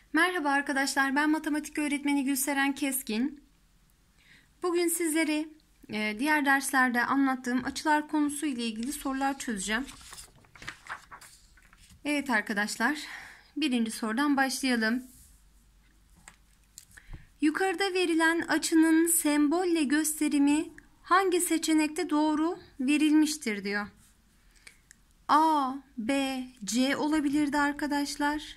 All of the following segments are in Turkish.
Merhaba arkadaşlar, ben matematik öğretmeni Gülseren Keskin. Bugün sizlere diğer derslerde anlattığım açılar konusu ile ilgili sorular çözeceğim. Evet arkadaşlar, birinci sorudan başlayalım. Yukarıda verilen açının sembolle gösterimi hangi seçenekte doğru verilmiştir diyor. A, B, C olabilirdi arkadaşlar.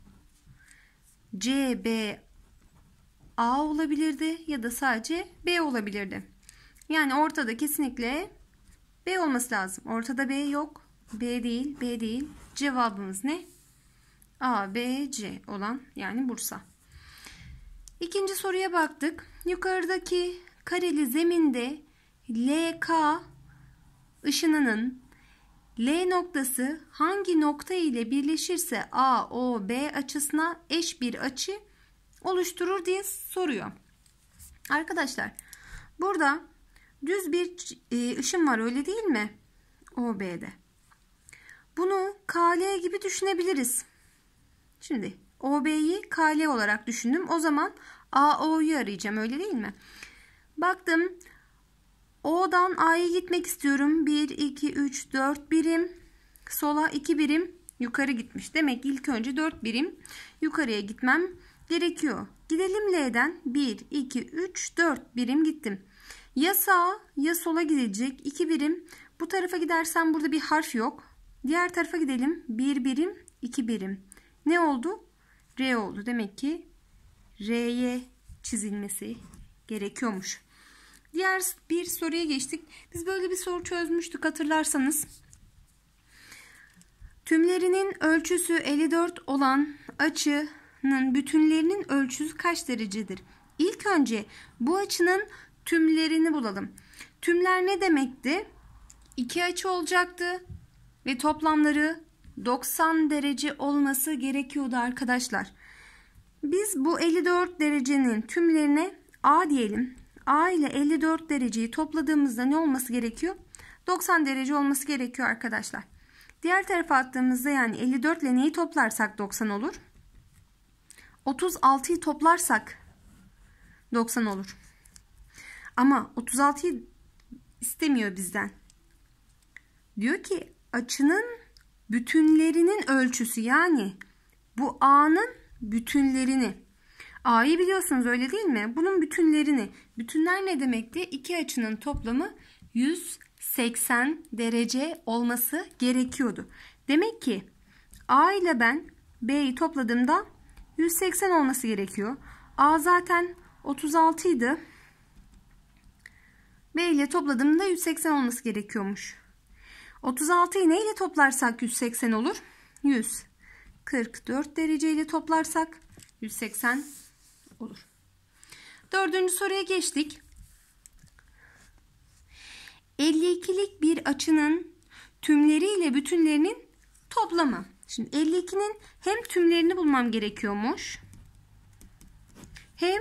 C, B, A olabilirdi ya da sadece B olabilirdi. Yani ortada kesinlikle B olması lazım. Ortada B yok. B değil, B değil. Cevabımız ne? A, B, C olan yani Bursa. İkinci soruya baktık. Yukarıdaki kareli zeminde LK ışınının L noktası hangi nokta ile birleşirse AOB açısına eş bir açı oluşturur diye soruyor. Arkadaşlar burada düz bir ışın var, öyle değil mi? OB'de. Bunu KL gibi düşünebiliriz. Şimdi OB'yi KL olarak düşündüm. O zaman AO'yu arayacağım, öyle değil mi? Baktım. O'dan A'ya gitmek istiyorum. 1, 2, 3, 4 birim. Sola 2 birim yukarı gitmiş. Demek ki ilk önce 4 birim yukarıya gitmem gerekiyor. Gidelim L'den. 1, 2, 3, 4 birim gittim. Ya sağa ya sola gidecek. 2 birim. Bu tarafa gidersem burada bir harf yok. Diğer tarafa gidelim. 1 birim, 2 birim. Ne oldu? R oldu. Demek ki R'ye çizilmesi gerekiyormuş. Diğer bir soruya geçtik. Biz böyle bir soru çözmüştük hatırlarsanız. Tümlerinin ölçüsü 54 olan açının bütünlerinin ölçüsü kaç derecedir? İlk önce bu açının tümlerini bulalım. Tümler ne demekti? İki açı olacaktı ve toplamları 90 derece olması gerekiyordu arkadaşlar. Biz bu 54 derecenin tümlerine A diyelim. A ile 54 dereceyi topladığımızda ne olması gerekiyor? 90 derece olması gerekiyor arkadaşlar. Diğer tarafa attığımızda yani 54 ile neyi toplarsak 90 olur? 36'yı toplarsak 90 olur. Ama 36'yı istemiyor bizden. Diyor ki açının bütünlerinin ölçüsü, yani bu A'nın bütünlerini. A'yı biliyorsunuz, öyle değil mi? Bunun bütünlerini. Bütünler ne demekti? İki açının toplamı 180 derece olması gerekiyordu. Demek ki A ile ben B'yi topladığımda 180 olması gerekiyor. A zaten 36 idi. B ile topladığımda 180 olması gerekiyormuş. 36'yı ne ile toplarsak 180 olur? 144 derece ile toplarsak 180 olur. Dördüncü soruya geçtik. 52'lik bir açının tümleri ile bütünlerinin toplamı. Şimdi 52'nin hem tümlerini bulmam gerekiyormuş, hem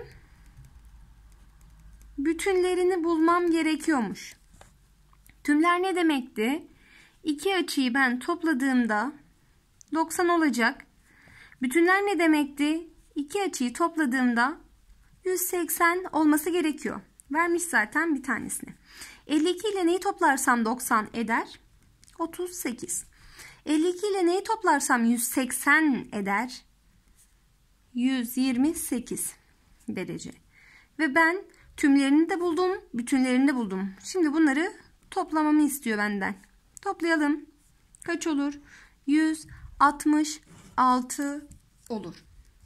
bütünlerini bulmam gerekiyormuş. Tümler ne demekti? İki açıyı ben topladığımda 90 olacak. Bütünler ne demekti? İki açıyı topladığımda 180 olması gerekiyor. Vermiş zaten bir tanesini. 52 ile neyi toplarsam 90 eder? 38. 52 ile neyi toplarsam 180 eder? 128 derece. Ve ben tümlerini de buldum, bütünlerini de buldum. Şimdi bunları toplamamı istiyor benden. Toplayalım. Kaç olur? 166 olur.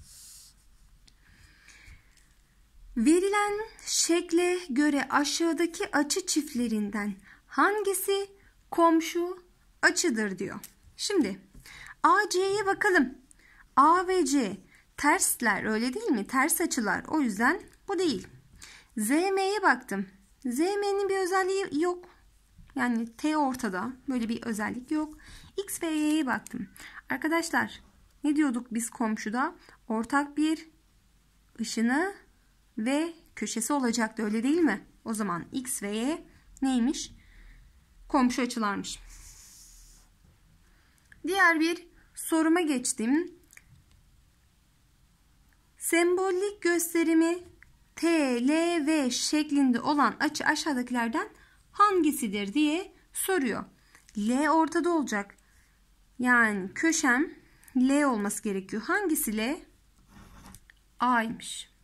Verilen şekle göre aşağıdaki açı çiftlerinden hangisi komşu açıdır diyor. Şimdi AC'ye bakalım. A ve C tersler, öyle değil mi? Ters açılar. O yüzden bu değil. ZM'ye baktım. ZM'nin bir özelliği yok. Yani T ortada. Böyle bir özellik yok. X ve Y'ye baktım. Arkadaşlar ne diyorduk biz komşuda? Ortak bir ışını ve köşesi olacaktı, öyle değil mi? O zaman X ve Y neymiş? Komşu açılarmış. Diğer bir soruma geçtim. Sembolik gösterimi T, L, V şeklinde olan açı aşağıdakilerden hangisidir diye soruyor. L ortada olacak. Yani köşem L olması gerekiyor. Hangisi L? A'ymış.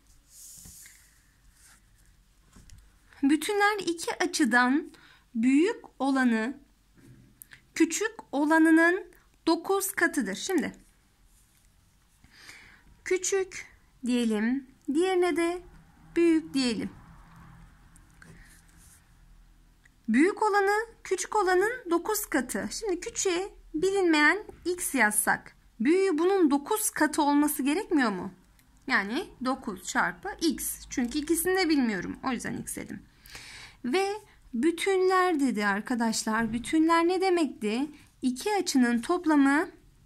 Bütünler iki açıdan büyük olanı küçük olanının 9 katıdır. Şimdi küçük diyelim, diğerine de büyük diyelim. Büyük olanı küçük olanın 9 katı. Şimdi küçüğe bilinmeyen x yazsak, büyüğü bunun 9 katı olması gerekmiyor mu? Yani 9 çarpı x. Çünkü ikisini de bilmiyorum. O yüzden x dedim. Ve bütünler dedi arkadaşlar. Bütünler ne demekti? İki açının toplamı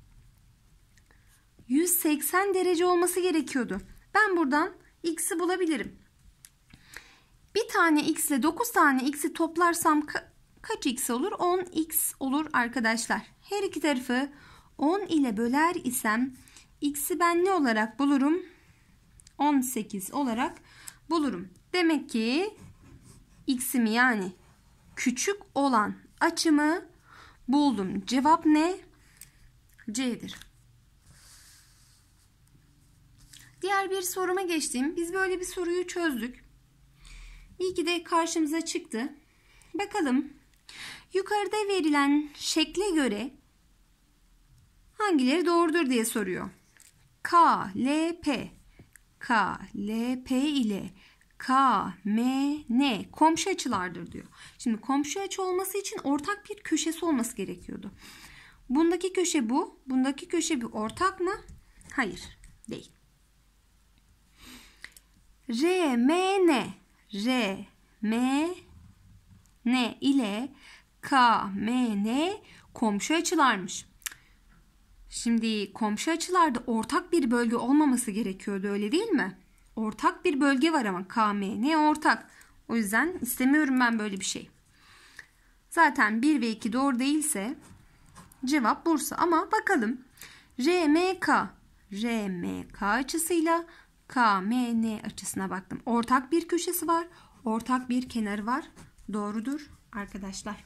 180 derece olması gerekiyordu. Ben buradan x'i bulabilirim. Bir tane x ile 9 tane x'i toplarsam kaç x olur? 10x olur arkadaşlar. Her iki tarafı 10 ile böler isem x'i ben ne olarak bulurum? 18 olarak bulurum. Demek ki x'imi yani küçük olan açımı buldum. Cevap ne? C'dir. Diğer bir soruma geçtim. Biz böyle bir soruyu çözdük. İyi ki de karşımıza çıktı. Bakalım yukarıda verilen şekle göre hangileri doğrudur diye soruyor. K, L, P. K, L, P ile K, M, N komşu açılardır diyor. Şimdi komşu açı olması için ortak bir köşesi olması gerekiyordu. Bundaki köşe bu. Bundaki köşe bir ortak mı? Hayır. Değil. R, M, N. R, M, N ile K, M, N komşu açılarmış. Şimdi komşu açılarda ortak bir bölge olmaması gerekiyordu, öyle değil mi? Ortak bir bölge var ama K, M, N ortak. O yüzden istemiyorum ben böyle bir şey. Zaten 1 ve 2 doğru değilse cevap Bursa. Ama bakalım. R, M, K. R, M, K açısıyla K, M, N açısına baktım. Ortak bir köşesi var. Ortak bir kenarı var. Doğrudur arkadaşlar.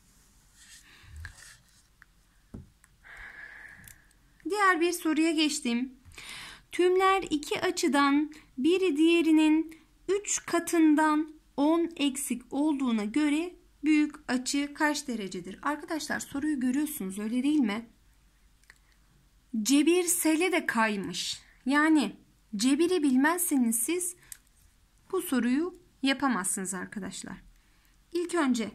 Diğer bir soruya geçtim. Tümler iki açıdan biri diğerinin 3 katından 10 eksik olduğuna göre büyük açı kaç derecedir? Arkadaşlar soruyu görüyorsunuz, öyle değil mi? Cebir sele de kaymış. Yani cebiri bilmezseniz siz bu soruyu yapamazsınız arkadaşlar. İlk önce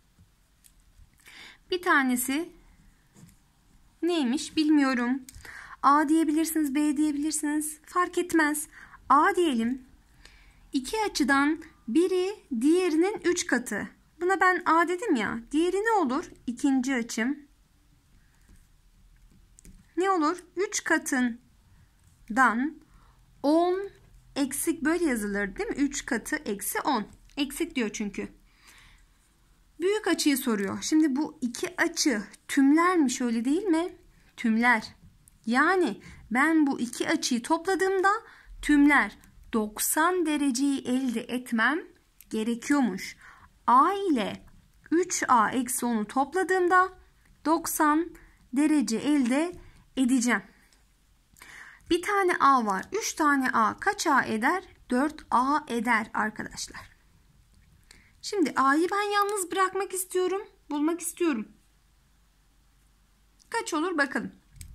bir tanesi neymiş bilmiyorum. A diyebilirsiniz, B diyebilirsiniz. Fark etmez. A diyelim. İki açıdan biri diğerinin 3 katı. Buna ben A dedim ya. Diğeri ne olur? İkinci açım. Ne olur? 3 katından 10 eksik böyle yazılır değil mi? 3 katı eksi 10. Eksik diyor çünkü. Büyük açıyı soruyor. Şimdi bu iki açı tümlermiş, öyle değil mi? Tümler. Yani ben bu iki açıyı topladığımda tümler 90 dereceyi elde etmem gerekiyormuş. A ile 3A eksi 10'u topladığımda 90 derece elde edeceğim. Bir tane A var. 3 tane A kaç A eder? 4A eder arkadaşlar. Şimdi A'yı ben yalnız bırakmak istiyorum. Bulmak istiyorum. Kaç olur bakalım.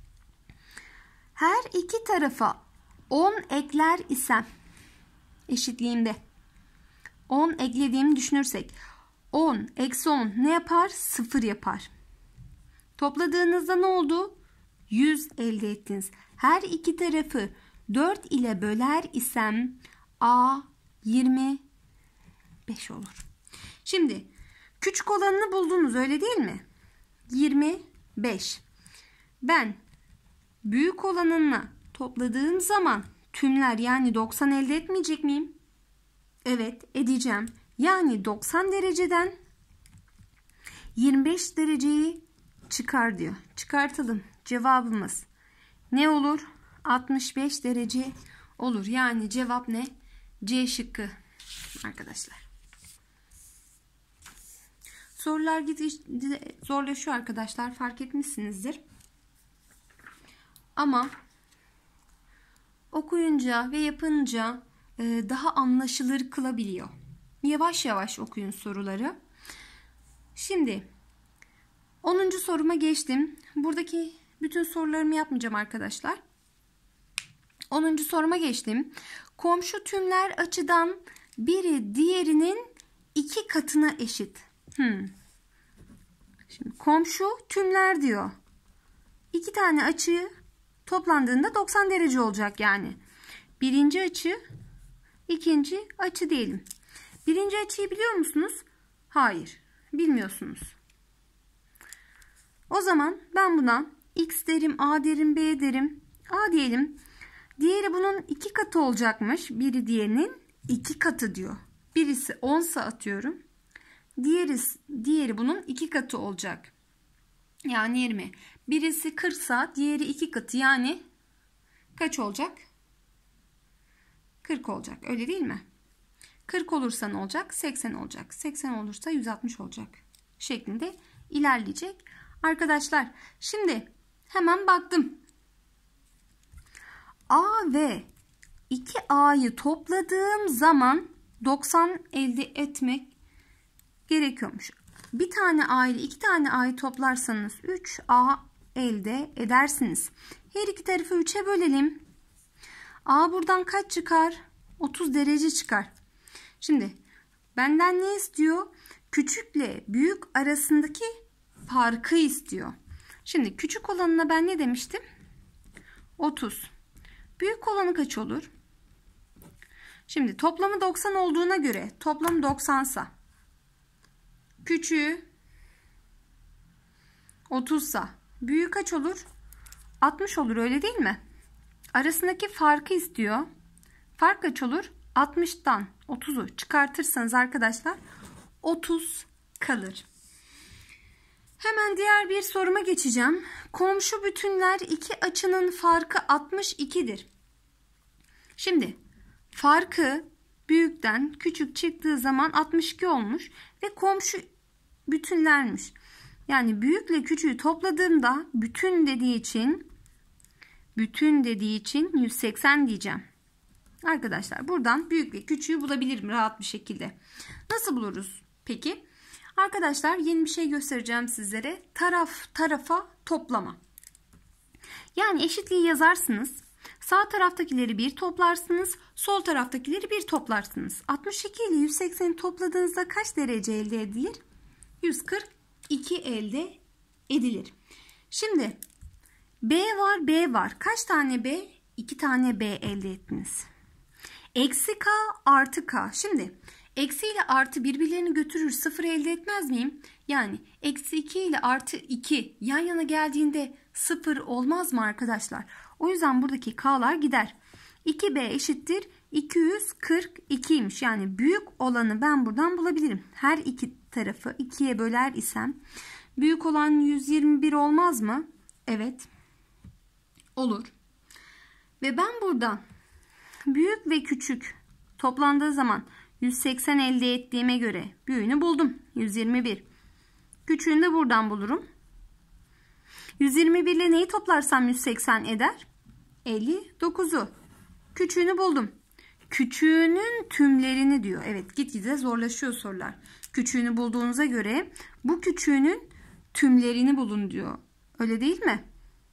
Her iki tarafa 10 ekler isem eşitliğimde 10 eklediğimi düşünürsek 10 eksi 10 ne yapar? 0 yapar. Topladığınızda ne oldu? 100 elde ettiniz. Her iki tarafı 4 ile böler isem A 25 olur. Şimdi küçük olanını buldunuz, öyle değil mi? 25. Ben büyük olanınla topladığım zaman tümler yani 90 elde etmeyecek miyim? Evet, edeceğim. Yani 90 dereceden 25 dereceyi çıkar diyor. Çıkartalım. Cevabımız ne olur? 65 derece Olur. Yani cevap ne? C şıkkı arkadaşlar. Sorular gitgide zorlaşıyor arkadaşlar. Fark etmişsinizdir. Ama okuyunca ve yapınca daha anlaşılır kılabiliyor. Yavaş yavaş okuyun soruları. Şimdi 10. soruma geçtim. Buradaki bütün sorularımı yapmayacağım arkadaşlar. 10. soruma geçtim. Komşu tümler açıdan biri diğerinin 2 katına eşit. Şimdi komşu tümler diyor. 2 tane açı toplandığında 90 derece olacak yani. Birinci açı, ikinci açı diyelim. Birinci açıyı biliyor musunuz? Hayır, bilmiyorsunuz. O zaman ben buna x derim, a derim, b derim. A diyelim. Diğeri bunun 2 katı olacakmış. Biri diğerinin 2 katı diyor. Birisi 10 ise atıyorum. Diğeri bunun 2 katı olacak. Yani 20. Birisi 40 ise diğeri 2 katı. Yani kaç olacak? 40 olacak. Öyle değil mi? 40 olursa ne olacak? 80 olacak. 80 olursa 160 olacak. Şeklinde ilerleyecek. Arkadaşlar şimdi hemen baktım. A ve 2A'yı topladığım zaman 90 elde etmek gerekiyormuş. Bir tane A ile 2 tane A'yı toplarsanız 3A elde edersiniz. Her iki tarafı 3'e bölelim. A buradan kaç çıkar? 30 derece çıkar. Şimdi benden ne istiyor? Küçükle büyük arasındaki farkı istiyor. Şimdi küçük olanına ben ne demiştim? 30. Büyük olanı kaç olur? Şimdi toplamı 90 olduğuna göre toplamı 90 ise küçüğü 30 ise büyüğü kaç olur? 60 olur, öyle değil mi? Arasındaki farkı istiyor. Fark kaç olur? 60'tan 30'u çıkartırsanız arkadaşlar 30 kalır. Hemen diğer bir soruma geçeceğim. Komşu bütünler iki açının farkı 62'dir. Şimdi farkı büyükten küçük çıktığı zaman 62 olmuş ve komşu bütünlermiş. Yani büyükle küçüğü topladığımda bütün dediği için 180 diyeceğim. Arkadaşlar buradan büyük ve küçüğü bulabilirim rahat bir şekilde. Nasıl buluruz peki? Arkadaşlar yeni bir şey göstereceğim sizlere. Taraf tarafa toplama. Yani eşitliği yazarsınız. Sağ taraftakileri 1 toplarsınız. Sol taraftakileri 1 toplarsınız. 62 ile 180'i topladığınızda kaç derece elde edilir? 142 elde edilir. Şimdi B var. Kaç tane B? 2 tane B elde ettiniz. Eksi K artı K. Şimdi eksi ile artı birbirlerini götürür, 0 elde etmez miyim? Yani eksi 2 ile artı 2 yan yana geldiğinde 0 olmaz mı arkadaşlar? O yüzden buradaki K'lar gider. 2B eşittir 242'ymiş. Yani büyük olanı ben buradan bulabilirim. Her iki tarafı 2'ye böler isem büyük olan 121 olmaz mı? Evet. Olur. Ve ben buradan büyük ve küçük toplandığı zaman 180 elde ettiğime göre büyüğünü buldum. 121. Küçüğünü de buradan bulurum. 121 ile neyi toplarsam 180 eder? 59'u. Küçüğünü buldum. Küçüğünün tümlerini diyor. Evet, gitgide zorlaşıyor sorular. Küçüğünü bulduğunuza göre bu küçüğünün tümlerini bulun diyor. Öyle değil mi?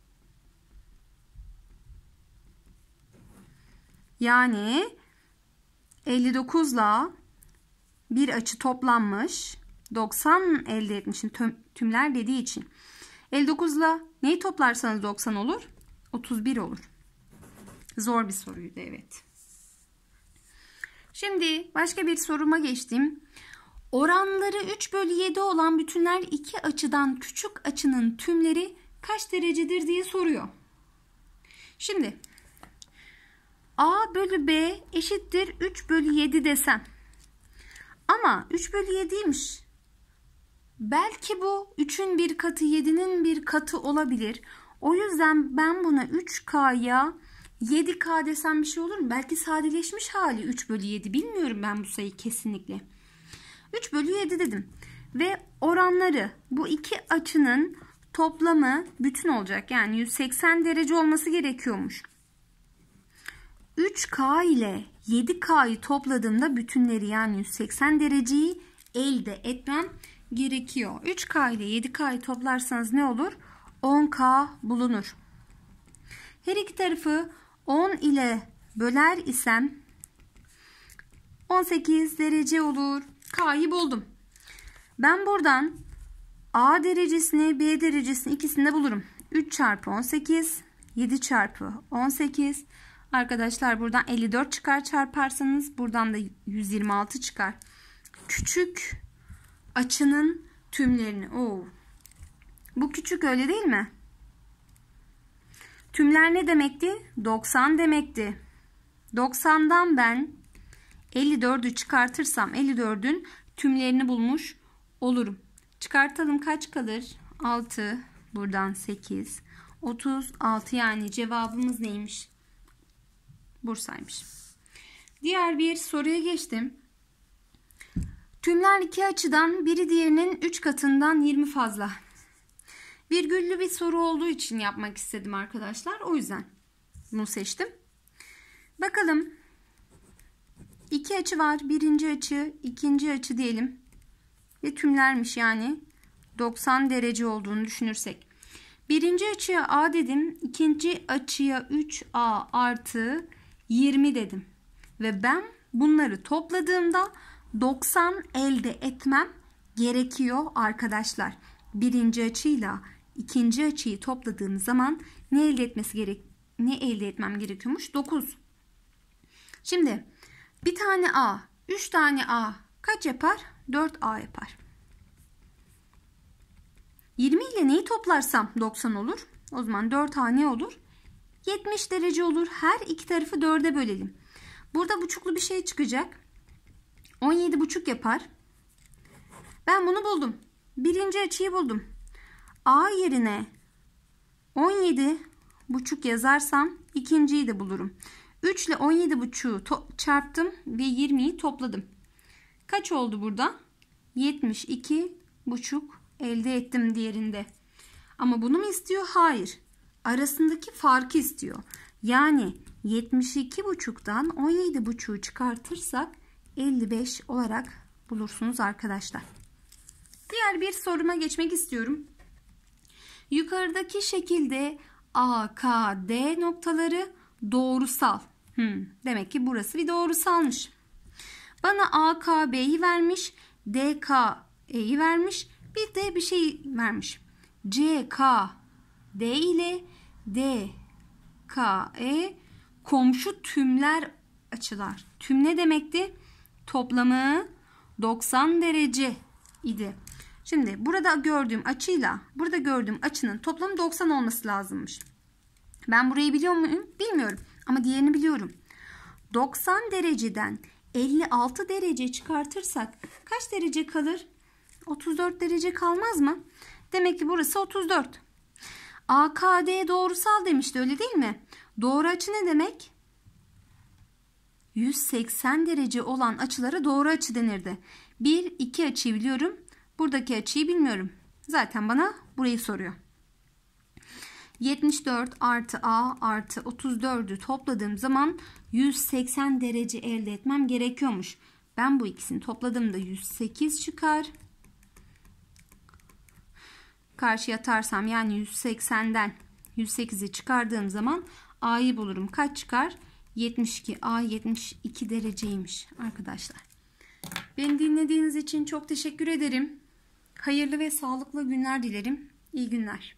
Yani 59 ile bir açı toplanmış. 90 elde etmişim tümler dediği için. 59 ile neyi toplarsanız 90 olur? 31 olur. Zor bir soruydu, evet. Şimdi başka bir soruma geçtim. Oranları 3/7 olan bütünler iki açıdan küçük açının tümleri kaç derecedir diye soruyor. Şimdi A bölü B eşittir 3/7 desem. Ama 3/7'ymiş. Belki bu 3'ün bir katı 7'nin bir katı olabilir. O yüzden ben buna 3K'ya 7K desem bir şey olur mu? Belki sadeleşmiş hali 3 bölü 7. Bilmiyorum ben bu sayıyı kesinlikle. 3 bölü 7 dedim. Ve oranları bu iki açının toplamı bütün olacak. Yani 180 derece olması gerekiyormuş. 3K ile 7K'yı topladığımda bütünleri yani 180 dereceyi elde etmem gerekiyor. 3K ile 7K'yı toplarsanız ne olur? 10K bulunur. Her iki tarafı 10 ile böler isem 18 derece olur. K'yı buldum. Ben buradan A derecesini, B derecesini ikisini de bulurum. 3 çarpı 18, 7 çarpı 18. Arkadaşlar buradan 54 çıkar çarparsanız. Buradan da 126 çıkar. Küçük açının tümlerini. Oo. Bu küçük öyle değil mi? Tümler ne demekti? 90 demekti. 90'dan ben 54'ü çıkartırsam 54'ün tümlerini bulmuş olurum. Çıkartalım, kaç kalır? 6, buradan 8, 36, yani cevabımız neymiş? Bursa'ymış. Diğer bir soruya geçtim. Tümler iki açıdan biri diğerinin 3 katından 20 fazla. Virgüllü bir soru olduğu için yapmak istedim arkadaşlar. O yüzden bunu seçtim. Bakalım. İki açı var. Birinci açı, ikinci açı diyelim. Ve tümlermiş, yani 90 derece olduğunu düşünürsek. Birinci açıya A dedim. İkinci açıya 3A artı 20 dedim. Ve ben bunları topladığımda 90 elde etmem gerekiyor arkadaşlar. Birinci açıyla ikinci açıyı topladığım zaman ne elde etmem gerekiyormuş? 9. Şimdi bir tane A, 3 tane A kaç yapar? 4A yapar. 20 ile neyi toplarsam 90 olur. O zaman 4A ne olur? 70 derece olur. Her iki tarafı 4'e bölelim. Burada buçuklu bir şey çıkacak. 17,5 yapar. Ben bunu buldum. Birinci açıyı buldum. A yerine 17,5 yazarsam ikinciyi de bulurum. 3 ile 17,5'u çarptım ve 20'yi topladım. Kaç oldu burada? 72,5 elde ettim diğerinde. Ama bunu mu istiyor? Hayır. Arasındaki farkı istiyor. Yani 72,5'tan 17,5'u çıkartırsak 55 olarak bulursunuz arkadaşlar. Diğer bir soruma geçmek istiyorum. Yukarıdaki şekilde A, K, D noktaları doğrusal. Demek ki burası bir doğrusalmış. Bana A, K, B'yi vermiş. D, K, E'yi vermiş. Bir de bir şey vermiş. C, K, D ile D, K, E komşu tümler açılar. Tüm ne demekti? Toplamı 90 derece idi. Şimdi burada gördüğüm açıyla burada gördüğüm açının toplamı 90 olması lazımmış. Ben burayı biliyor muyum? Bilmiyorum. Ama diğerini biliyorum. 90 dereceden 56 derece çıkartırsak kaç derece kalır? 34 derece kalmaz mı? Demek ki burası 34. AKD doğrusal demişti, öyle değil mi? Doğru açı ne demek? 180 derece olan açılara doğru açı denirdi. 1, 2 açıyı biliyorum. Buradaki açıyı bilmiyorum. Zaten bana burayı soruyor. 74 artı A artı 34'ü topladığım zaman 180 derece elde etmem gerekiyormuş. Ben bu ikisini topladığımda 108 çıkar. Karşıya atarsam yani 180'den 108'i çıkardığım zaman A'yı bulurum. Kaç çıkar? 72. A 72 dereceymiş arkadaşlar. Beni dinlediğiniz için çok teşekkür ederim. Hayırlı ve sağlıklı günler dilerim. İyi günler.